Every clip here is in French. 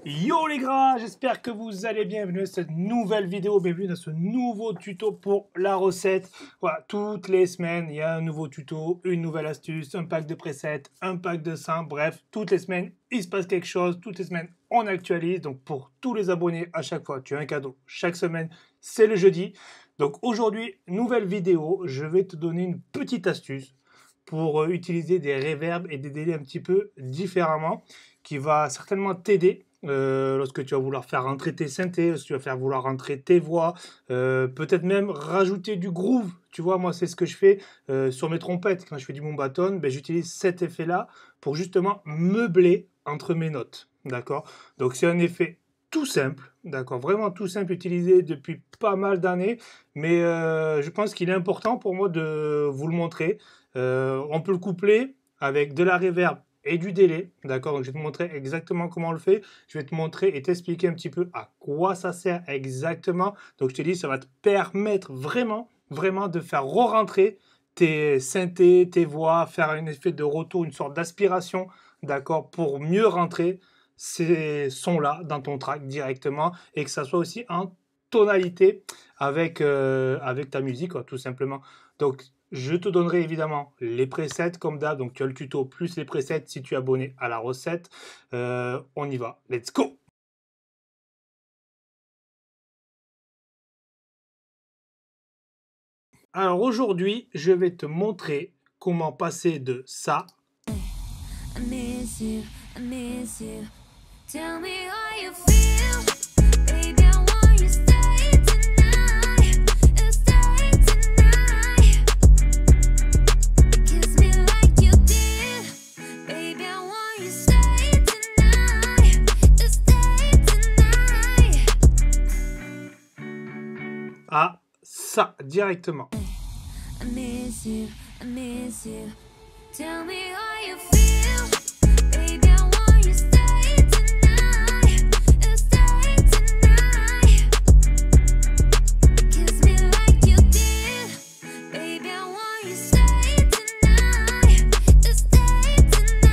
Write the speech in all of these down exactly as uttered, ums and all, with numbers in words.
Yo les gras, j'espère que vous allez bien. Bienvenue à cette nouvelle vidéo, bienvenue dans ce nouveau tuto pour la recette. Voilà, toutes les semaines, il y a un nouveau tuto, une nouvelle astuce, un pack de presets, un pack de saints. Bref, toutes les semaines, il se passe quelque chose. Toutes les semaines, on actualise. Donc pour tous les abonnés, à chaque fois, tu as un cadeau. Chaque semaine, c'est le jeudi. Donc aujourd'hui, nouvelle vidéo, je vais te donner une petite astuce pour utiliser des reverbs et des délais un petit peu différemment, qui va certainement t'aider euh, lorsque tu vas vouloir faire rentrer tes synthés, lorsque tu vas faire vouloir rentrer tes voix, euh, peut-être même rajouter du groove. Tu vois, moi c'est ce que je fais euh, sur mes trompettes quand je fais du Moombahton, ben, j'utilise cet effet-là pour justement meubler entre mes notes. D'accord? Donc c'est un effet tout simple, d'accord, vraiment tout simple, utilisé depuis pas mal d'années, mais euh, je pense qu'il est important pour moi de vous le montrer. Euh, on peut le coupler avec de la reverb et du délai, d'accord. Donc je vais te montrer exactement comment on le fait. Je vais te montrer et t'expliquer un petit peu à quoi ça sert exactement. Donc je te dis, ça va te permettre vraiment, vraiment de faire re-rentrer tes synthés, tes voix, faire un effet de retour, une sorte d'aspiration, d'accord, pour mieux rentrer ces sons-là dans ton track directement et que ça soit aussi en tonalité avec, euh, avec ta musique, quoi, tout simplement. Donc, je te donnerai évidemment les presets comme d'hab. Donc, tu as le tuto plus les presets si tu es abonné à la recette. Euh, on y va. Let's go! Alors, aujourd'hui, je vais te montrer comment passer de ça I miss you, I miss you. Tell me how you feel. Baby, I want you to stay tonight. You stay tonight. Kiss me like you did. Baby, I want you to stay tonight. You stay tonight. à ça directement. I miss you, I miss you. Tell me how you feel. Baby, I want you to stay tonight. You stay tonight. Kiss me like you did. Baby, I want you to stay tonight. You stay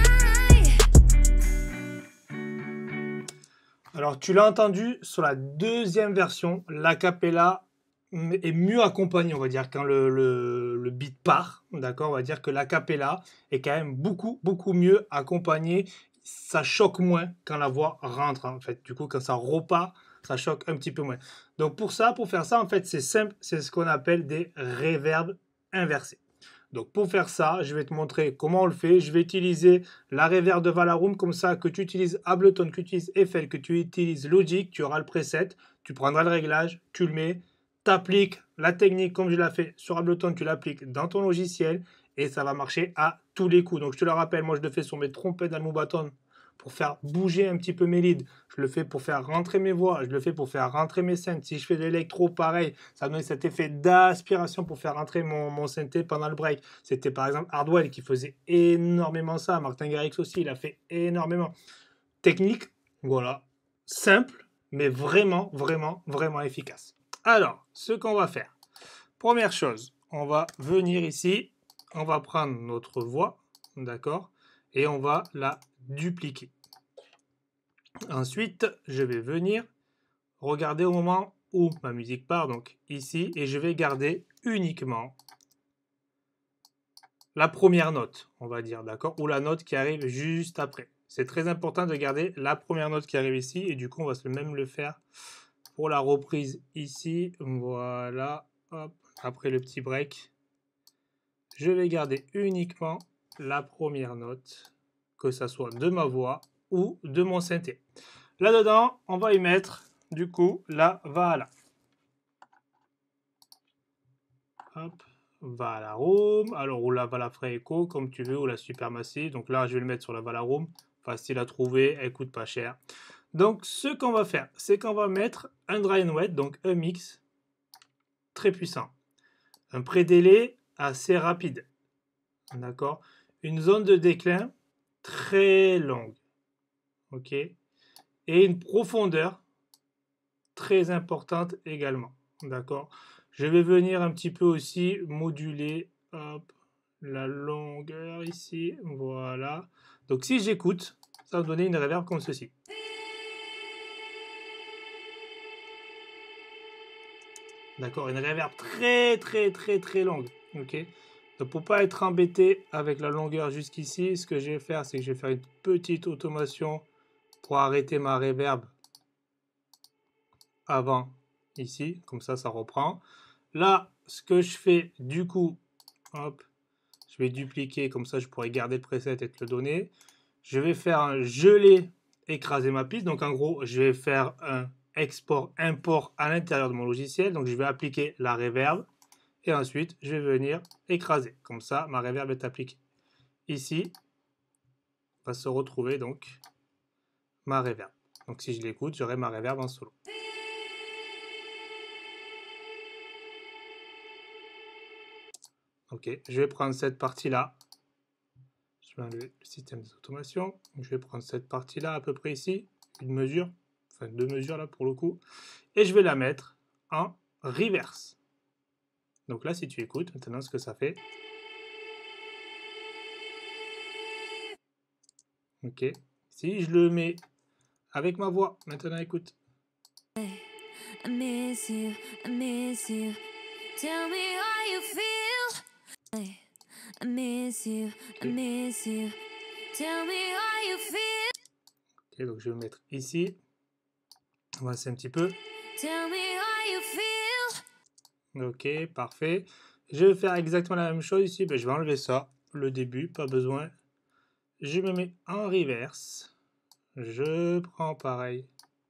tonight. Alors, tu l'as entendu sur la deuxième version, l'acapella est mieux accompagné, on va dire, quand le, le, le beat part, d'accord, on va dire que l'acapella est quand même beaucoup, beaucoup mieux accompagné, ça choque moins quand la voix rentre, en fait, du coup, quand ça repart, ça choque un petit peu moins. Donc, pour ça, pour faire ça, en fait, c'est simple, c'est ce qu'on appelle des reverbs inversés. Donc, pour faire ça, je vais te montrer comment on le fait. Je vais utiliser la reverb de Valaroom, comme ça, que tu utilises Ableton, que tu utilises F L, que tu utilises Logic, tu auras le preset, tu prendras le réglage, tu le mets, t'appliques la technique comme je l'ai fait sur Ableton, tu l'appliques dans ton logiciel et ça va marcher à tous les coups. Donc je te le rappelle, moi je le fais sur mes trompettes dans le Moombahton pour faire bouger un petit peu mes leads. Je le fais pour faire rentrer mes voix, je le fais pour faire rentrer mes synths. Si je fais de l'électro, pareil, ça donne cet effet d'aspiration pour faire rentrer mon, mon synthé pendant le break. C'était par exemple Hardwell qui faisait énormément ça. Martin Garrix aussi, il a fait énormément. Technique, voilà, simple, mais vraiment, vraiment, vraiment efficace. Alors, ce qu'on va faire, première chose, on va venir ici, on va prendre notre voix, d'accord, et on va la dupliquer. Ensuite, je vais venir regarder au moment où ma musique part, donc ici, et je vais garder uniquement la première note, on va dire, d'accord, ou la note qui arrive juste après. C'est très important de garder la première note qui arrive ici, et du coup, on va même le faire pour la reprise ici, voilà, hop, après le petit break, je vais garder uniquement la première note, que ça soit de ma voix ou de mon synthé. Là-dedans, on va y mettre, du coup, la Vala. Hop, Valaroom, alors ou la Vala Fray Echo, comme tu veux, ou la Supermassive. Donc là, je vais le mettre sur la Valaroom, facile à trouver, elle coûte pas cher. Donc, ce qu'on va faire, c'est qu'on va mettre un dry and wet, donc un mix très puissant. Un pré-délai assez rapide. D'accord? Une zone de déclin très longue. OK? Et une profondeur très importante également. D'accord? Je vais venir un petit peu aussi moduler hop, la longueur ici. Voilà. Donc, si j'écoute, ça va me donner une reverb comme ceci. D'accord, une reverb très très très très longue. Ok. Donc pour pas être embêté avec la longueur jusqu'ici, ce que je vais faire, c'est que je vais faire une petite automation pour arrêter ma reverb avant ici, comme ça ça reprend. Là, ce que je fais du coup, hop, je vais dupliquer, comme ça je pourrais garder le preset et te le donner. Je vais faire un gelé, écraser ma piste. Donc en gros, je vais faire un export, import à l'intérieur de mon logiciel. Donc je vais appliquer la reverb et ensuite je vais venir écraser. Comme ça, ma reverb est appliquée. Ici, va se retrouver donc ma reverb. Donc si je l'écoute, j'aurai ma reverb en solo. Ok, je vais prendre cette partie-là. Je vais enlever le système d'automation. Je vais prendre cette partie-là à peu près ici, une mesure, enfin deux mesures là pour le coup, et je vais la mettre en reverse. Donc là, si tu écoutes maintenant ce que ça fait. Ok, si je le mets avec ma voix, maintenant écoute. I miss you, I miss you. Tell me how you feel. I miss you, I miss you. Tell me how you feel. Ok, donc je vais me mettre ici. On va essayer un petit peu. Tell me how you feel. Ok, parfait. Je vais faire exactement la même chose ici. Ben, je vais enlever ça, le début, pas besoin. Je me mets en reverse. Je prends pareil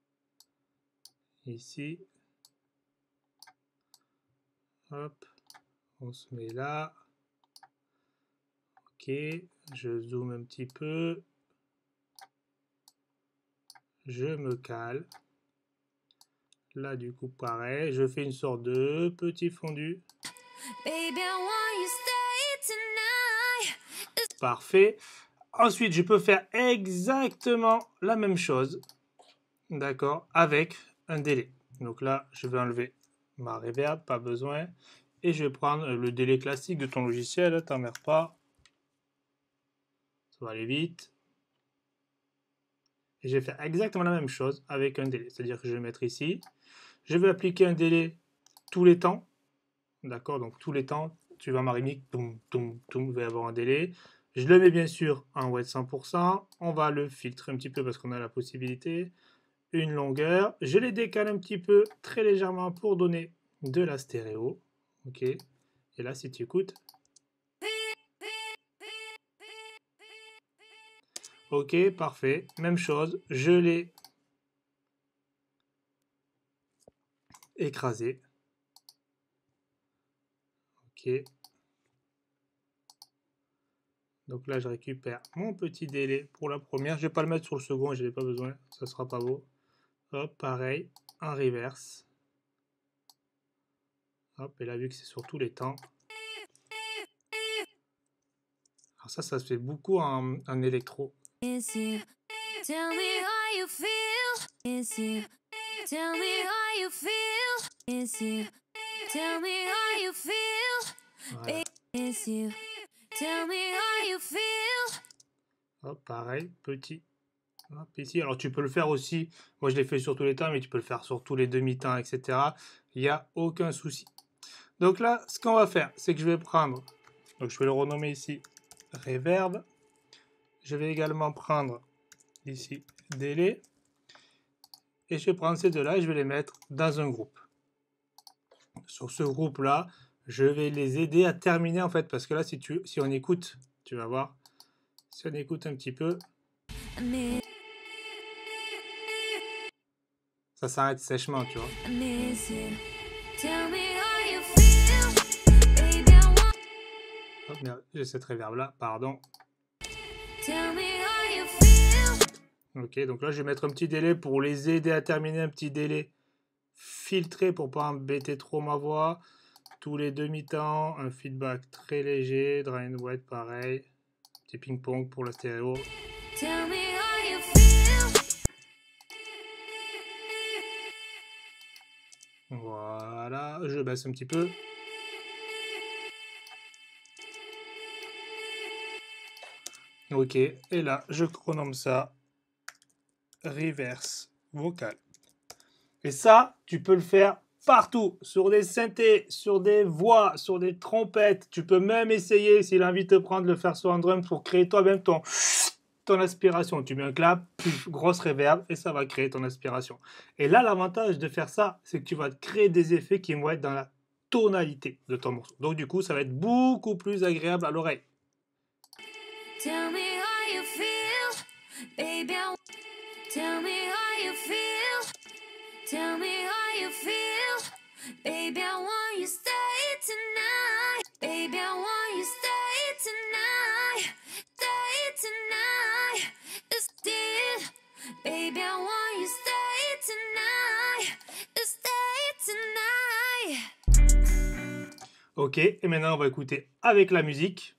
ici. Hop, on se met là. Ok, je zoome un petit peu. Je me cale. Là, du coup, pareil. Je fais une sorte de petit fondu. Baby, I want you stay tonight. Parfait. Ensuite, je peux faire exactement la même chose. D'accord, avec un délai. Donc là, je vais enlever ma reverb, pas besoin. Et je vais prendre le délai classique de ton logiciel, t'emmerdes pas. Ça va aller vite. Et je vais faire exactement la même chose avec un délai. C'est-à-dire que je vais mettre ici. Je vais appliquer un délai tous les temps. D'accord, donc tous les temps, tu vas m'arriver, toum, toum, toum, il va y avoir un délai. Je le mets bien sûr en wet cent pour cent. On va le filtrer un petit peu parce qu'on a la possibilité. Une longueur. Je les décale un petit peu, très légèrement, pour donner de la stéréo. Ok. Et là, si tu écoutes. Ok, parfait. Même chose. Je l'ai écrasé. Ok. Donc là, je récupère mon petit délai pour la première. Je ne vais pas le mettre sur le second, je n'ai pas besoin. Ça sera pas beau. Hop, pareil. En reverse. Hop, et là, vu que c'est sur tous les temps. Alors ça, ça se fait beaucoup en, en électro. Miss you. Tell me how you feel. Miss you. Tell me how you feel. Miss you. Tell me how you feel. Voilà. Miss you. Tell me how you feel. Hop, pareil, petit. Hop, ici. Alors tu peux le faire aussi. Moi, je l'ai fait sur tous les temps, mais tu peux le faire sur tous les demi-temps, et cetera. Il n'y a aucun souci. Donc là, ce qu'on va faire, c'est que je vais prendre. Donc je vais le renommer ici reverb. Je vais également prendre ici délai. Et je vais prendre ces deux-là et je vais les mettre dans un groupe. Sur ce groupe-là, je vais les aider à terminer en fait. Parce que là, si, tu, si on écoute, tu vas voir. Si on écoute un petit peu, ça s'arrête sèchement, tu vois. I miss you. Tell me how you feel. Baby, I want. Hop, merde, j'ai cette reverb-là, pardon. Tell me how you feel. Ok, donc là, je vais mettre un petit délai pour les aider à terminer, un petit délai filtré pour pas embêter trop ma voix. Tous les demi-temps, un feedback très léger, dry and wet, pareil. Petit ping-pong pour la stéréo. Tell me how you feel. Voilà, je baisse un petit peu. Ok, et là, je renomme ça reverse vocal. Et ça, tu peux le faire partout, sur des synthés, sur des voix, sur des trompettes. Tu peux même essayer, s'il a envie de te prendre, le faire sur un drum pour créer toi-même ton, ton aspiration. Tu mets un clap, grosse reverb et ça va créer ton aspiration. Et là, l'avantage de faire ça, c'est que tu vas créer des effets qui vont être dans la tonalité de ton morceau. Donc du coup, ça va être beaucoup plus agréable à l'oreille. Tell me how you feel, baby. I- Tell me how you feel. Tell me how you feel, baby. I want you stay tonight, baby. I want you stay tonight, stay tonight. It's it, baby. I want you stay tonight, stay tonight. Ok, et maintenant on va écouter avec la musique.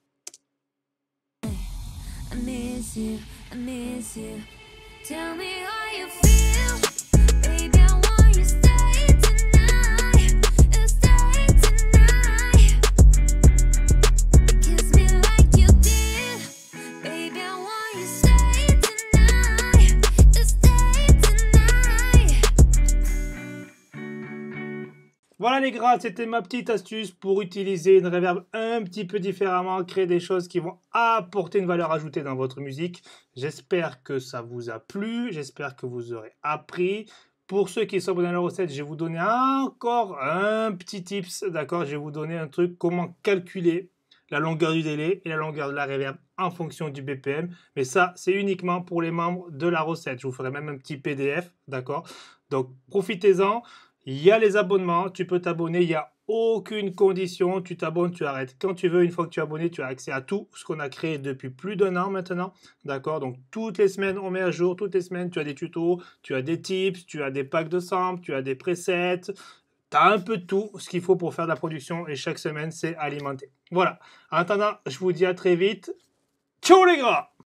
I miss you, I miss you. Tell me how you feel, baby. I want you stay tonight, stay tonight. Kiss me like you did, baby. I want you stay tonight, stay tonight. Voilà les gars, c'était ma petite astuce pour utiliser une reverb un petit peu différemment, créer des choses qui vont apporter une valeur ajoutée dans votre musique. J'espère que ça vous a plu, j'espère que vous aurez appris. Pour ceux qui sont abonnés à la recette, je vais vous donner encore un petit tips, d'accord? Je vais vous donner un truc, comment calculer la longueur du délai et la longueur de la reverb en fonction du B P M. Mais ça, c'est uniquement pour les membres de la recette. Je vous ferai même un petit P D F, d'accord? Donc, profitez-en. Il y a les abonnements, tu peux t'abonner, il n'y a aucune condition, tu t'abonnes, tu arrêtes quand tu veux. Une fois que tu es abonné, tu as accès à tout ce qu'on a créé depuis plus d'un an maintenant, d'accord? Donc toutes les semaines, on met à jour, toutes les semaines, tu as des tutos, tu as des tips, tu as des packs de samples, tu as des presets, tu as un peu de tout ce qu'il faut pour faire de la production et chaque semaine, c'est alimenté. Voilà, en attendant, je vous dis à très vite. Ciao les gars!